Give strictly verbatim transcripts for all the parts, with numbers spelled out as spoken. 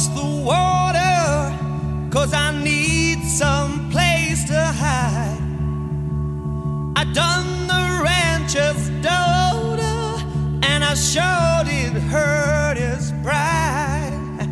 across the water, 'cause I need some place to hide. I done the rancher's daughter, and I sure did hurt his pride.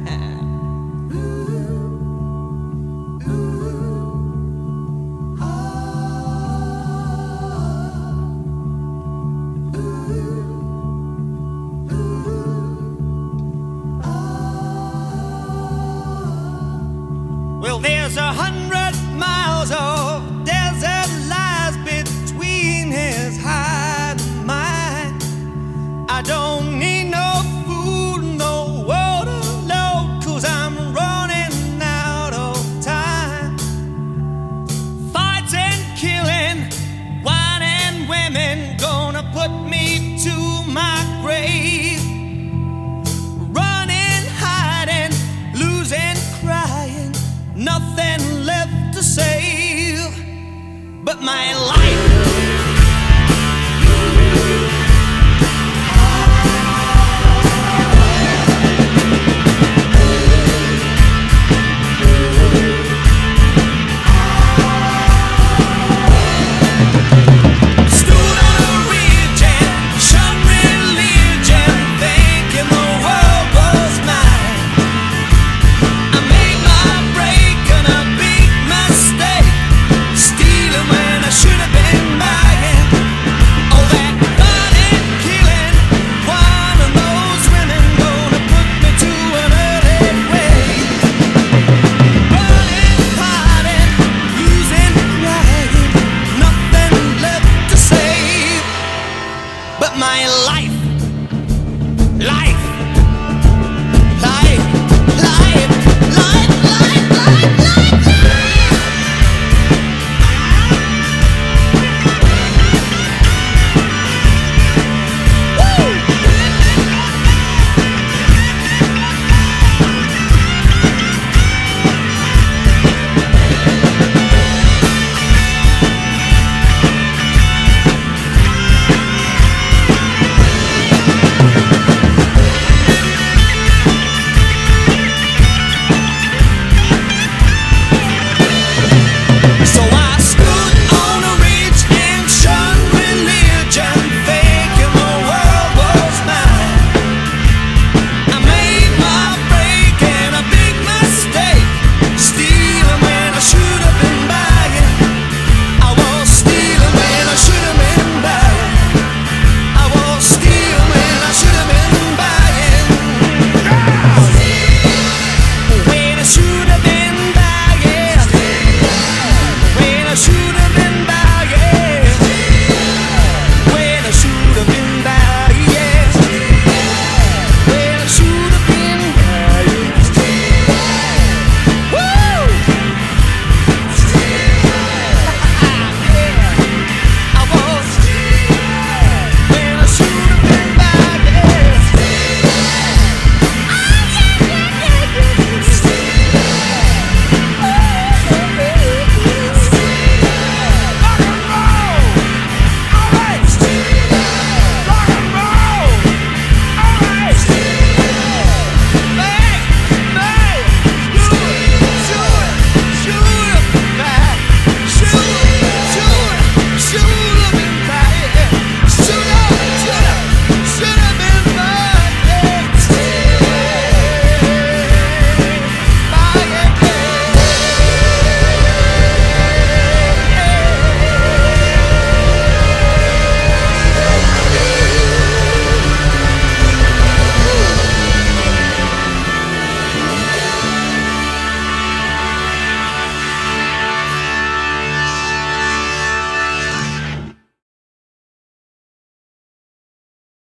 Well, there's a hundred miles of desert lies between his hide and mine. I don't need no food, no water, no, 'cause I'm running out of time. Fights and killing, wine and women, gonna put me to my grave. Running, hiding, losing, crying, nothing left to save but my life.